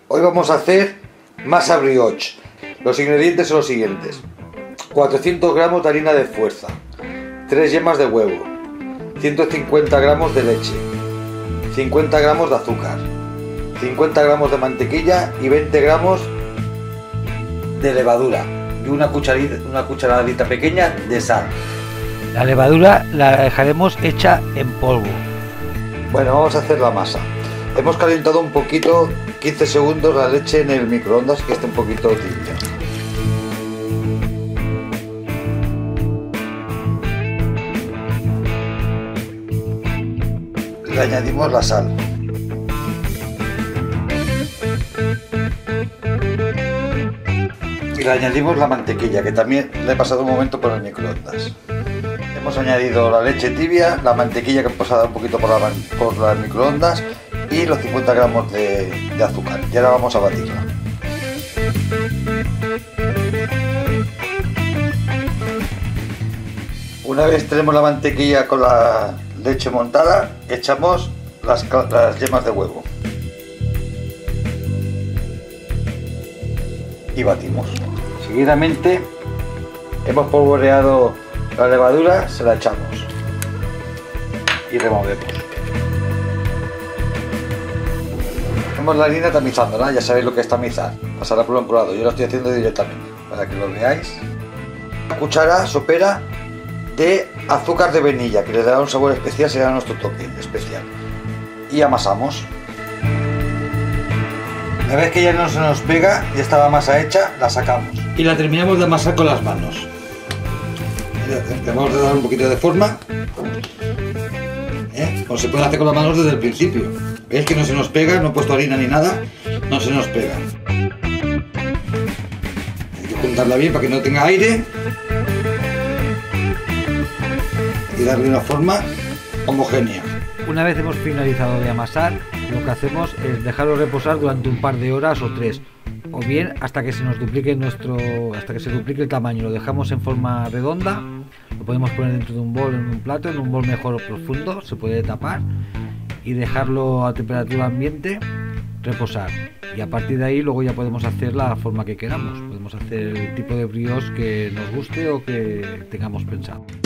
Hoy vamos a hacer masa brioche. Los ingredientes son los siguientes: 400 gramos de harina de fuerza, 3 yemas de huevo, 150 gramos de leche, 50 gramos de azúcar, 50 gramos de mantequilla y 20 gramos de levadura y una cucharadita pequeña de sal. La levadura la dejaremos hecha en polvo. Bueno, vamos a hacer la masa. Hemos calentado un poquito, 15 segundos, la leche en el microondas, que esté un poquito tibia. Le añadimos la sal. Y le añadimos la mantequilla, que también le he pasado un momento por el microondas. Hemos añadido la leche tibia, la mantequilla que he pasado un poquito por las microondas y los 50 gramos de azúcar. Y ahora vamos a batirla. Una vez tenemos la mantequilla con la leche montada, echamos las yemas de huevo y batimos. Seguidamente hemos polvoreado la levadura, se la echamos y removemos. Tenemos la harina tamizándola, ya sabéis lo que es tamizar, pasarla por un colado. Yo lo estoy haciendo directamente para que lo veáis. Una cuchara sopera de azúcar de vainilla, que le dará un sabor especial, será nuestro toque especial. Y amasamos. Una vez que ya no se nos pega, ya está la masa hecha, la sacamos. Y la terminamos de amasar con las manos. Le vamos a dar un poquito de forma. Como se puede hacer con las manos desde el principio. ¿Veis que no se nos pega? No he puesto harina ni nada. No se nos pega. Hay que juntarla bien para que no tenga aire. Y darle una forma homogénea. Una vez hemos finalizado de amasar, lo que hacemos es dejarlo reposar durante un par de horas o 3, o bien hasta que se nos duplique hasta que se duplique el tamaño. Lo dejamos en forma redonda, lo podemos poner dentro de un bol, en un plato, en un bol mejor o profundo, se puede tapar y dejarlo a temperatura ambiente reposar. Y a partir de ahí luego ya podemos hacer la forma que queramos, podemos hacer el tipo de brioche que nos guste o que tengamos pensado.